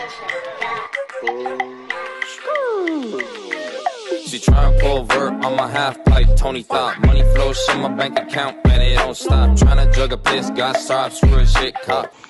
She tryna pull vert on my half pipe, Tony Thought. Money flows in my bank account, man, it don't stop. Tryna jug a piss, got stops, real shit cop.